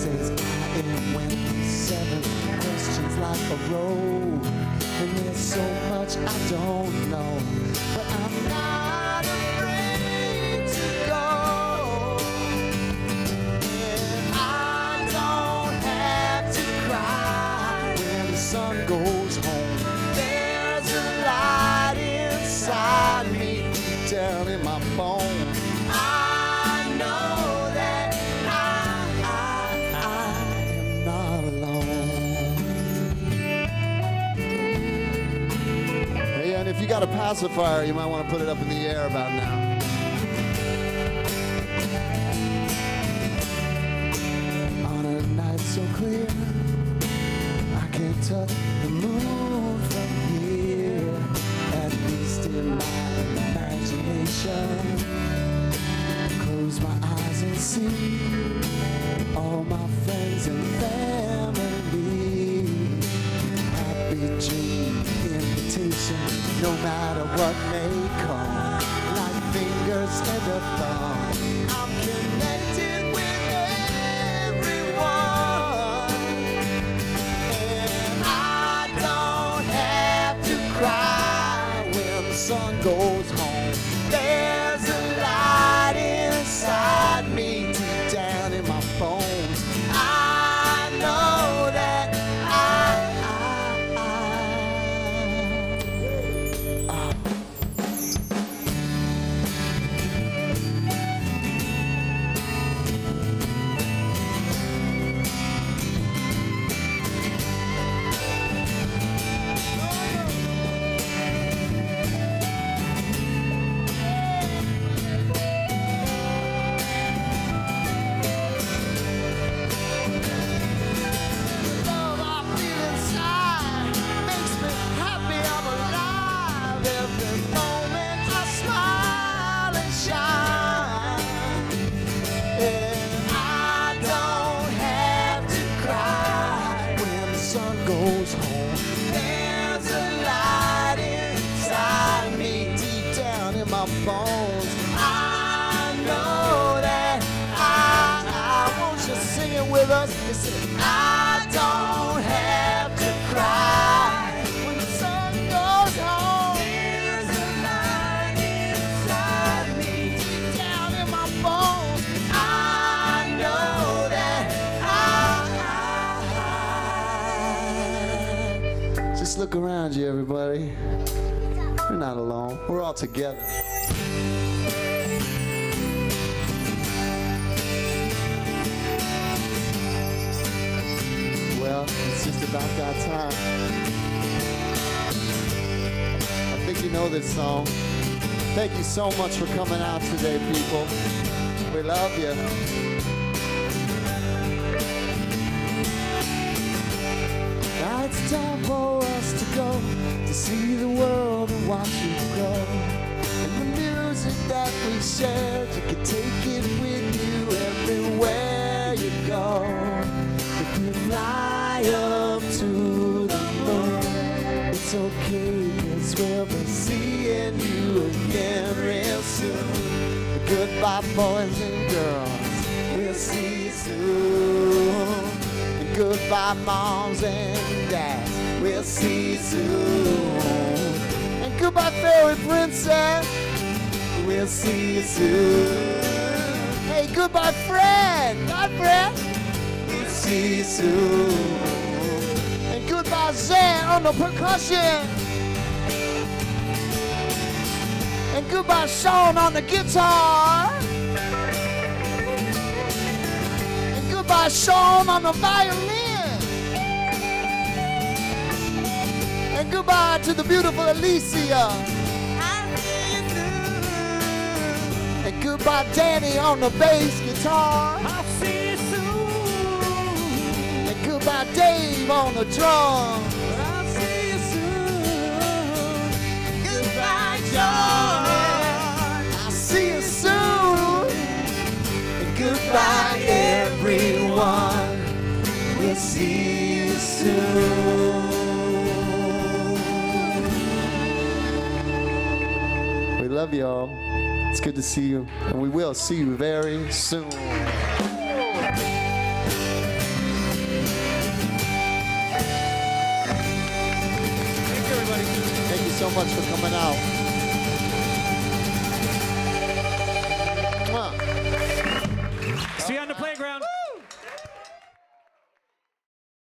says I am 27 questions like a road, and there's so much I don't know, but I'm not afraid to go. And I don't have to cry when the sun goes home. There's a light inside me, deep down in my bones. I know that I am not alone. Hey, and if you got a pacifier, you might want to put it up in the air about now. On a night so clear, I can't touch the moon from here, at least in my imagination. Close my eyes and see all my friends and family. Happy dream invitation, no matter what may come, like fingers and a thumb. I'm connected with everyone, and I don't have to cry when the sun goes home. There's a light inside me, deep down in my bones. I know that goes home. There's a light inside me, deep down in my bones. I know that I won't you sing it with us? Listen, I don't have to cry when the sun goes home. There's a light inside me, deep down in my bones. I know that just look around you, everybody. You're not alone. We're all together. Well, it's just about that time. I think you know this song. Thank you so much for coming out today, people. We love you. Now it's time for us to go, to see the world and watch it grow. And the music that we shared, you can take it with you everywhere you go. If you fly up to the moon, it's okay, 'cause we'll be seeing you again real soon. Goodbye, boys and girls, we'll see you soon. Goodbye, moms and dads, we'll see you soon. And goodbye, fairy princess, we'll see you soon. Hey, goodbye, Fred, bye, Fred, we'll see you soon. And goodbye, Zan on the percussion. And goodbye, Sean on the guitar. Goodbye, Sean on the violin. And goodbye to the beautiful Alicia. And goodbye, Danny on the bass guitar. I'll see you soon. And goodbye, Dave on the drums. I'll see you soon. Goodbye, John. I'll see you soon. And goodbye, everyone. We'll see you soon. We love y'all. It's good to see you, and we will see you very soon. so much for coming out.